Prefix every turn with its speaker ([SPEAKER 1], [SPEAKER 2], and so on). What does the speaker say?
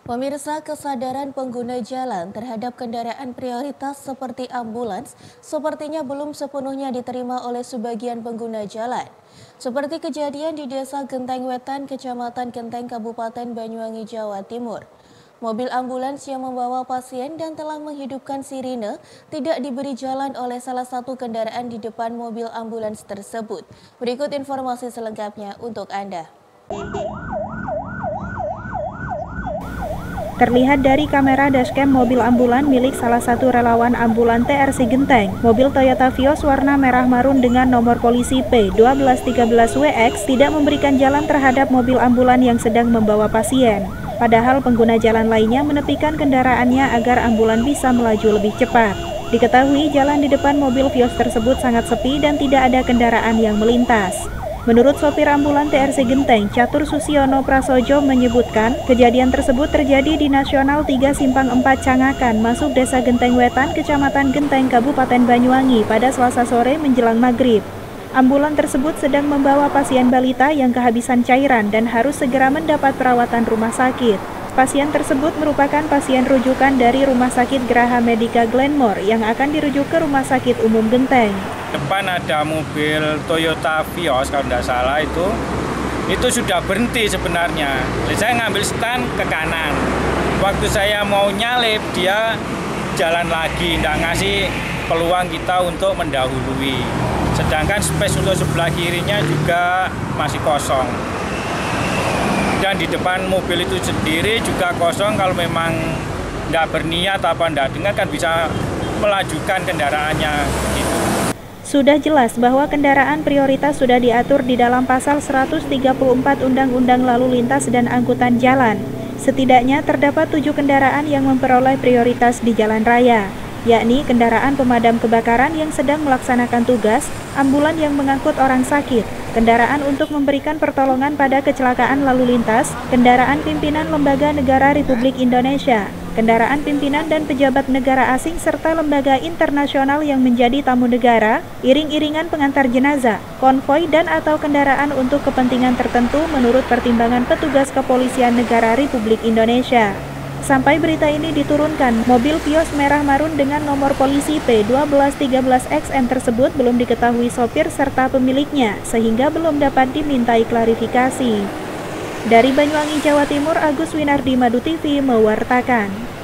[SPEAKER 1] Pemirsa, kesadaran pengguna jalan terhadap kendaraan prioritas seperti ambulans sepertinya belum sepenuhnya diterima oleh sebagian pengguna jalan. Seperti kejadian di Desa Genteng Wetan, Kecamatan Genteng, Kabupaten Banyuwangi, Jawa Timur. Mobil ambulans yang membawa pasien dan telah menghidupkan sirine tidak diberi jalan oleh salah satu kendaraan di depan mobil ambulans tersebut. Berikut informasi selengkapnya untuk Anda.
[SPEAKER 2] Terlihat dari kamera dashcam mobil ambulan milik salah satu relawan ambulan TRC Genteng, mobil Toyota Vios warna merah marun dengan nomor polisi P1213WX tidak memberikan jalan terhadap mobil ambulan yang sedang membawa pasien. Padahal pengguna jalan lainnya menepikan kendaraannya agar ambulan bisa melaju lebih cepat. Diketahui jalan di depan mobil Vios tersebut sangat sepi dan tidak ada kendaraan yang melintas. Menurut sopir ambulan TRC Genteng, Catur Susiono Prasojo menyebutkan, kejadian tersebut terjadi di Nasional 3 Simpang 4 Cangakan, masuk Desa Genteng Wetan, Kecamatan Genteng, Kabupaten Banyuwangi pada Selasa sore menjelang maghrib. Ambulan tersebut sedang membawa pasien balita yang kehabisan cairan dan harus segera mendapat perawatan rumah sakit. Pasien tersebut merupakan pasien rujukan dari Rumah Sakit Geraha Medica Glenmore yang akan dirujuk ke Rumah Sakit Umum Genteng.
[SPEAKER 3] Depan ada mobil Toyota Vios kalau tidak salah itu sudah berhenti sebenarnya. Saya ngambil stand ke kanan. Waktu saya mau nyalip dia jalan lagi, tidak ngasih peluang kita untuk mendahului. Sedangkan space untuk sebelah kirinya juga masih kosong. Dan di depan mobil itu sendiri juga kosong. Kalau memang tidak berniat apa tidak dengar kan bisa melajukan kendaraannya gitu.
[SPEAKER 2] Sudah jelas bahwa kendaraan prioritas sudah diatur di dalam pasal 134 Undang-Undang Lalu Lintas dan Angkutan Jalan. Setidaknya terdapat 7 kendaraan yang memperoleh prioritas di jalan raya, yakni kendaraan pemadam kebakaran yang sedang melaksanakan tugas, ambulan yang mengangkut orang sakit, kendaraan untuk memberikan pertolongan pada kecelakaan lalu lintas, kendaraan pimpinan lembaga negara Republik Indonesia, kendaraan pimpinan dan pejabat negara asing serta lembaga internasional yang menjadi tamu negara, iring-iringan pengantar jenazah, konvoi dan atau kendaraan untuk kepentingan tertentu menurut pertimbangan petugas kepolisian negara Republik Indonesia. Sampai berita ini diturunkan, mobil Vios merah marun dengan nomor polisi P1213XM tersebut belum diketahui sopir serta pemiliknya, sehingga belum dapat dimintai klarifikasi. Dari Banyuwangi, Jawa Timur, Agus Winardi, Madu TV mewartakan.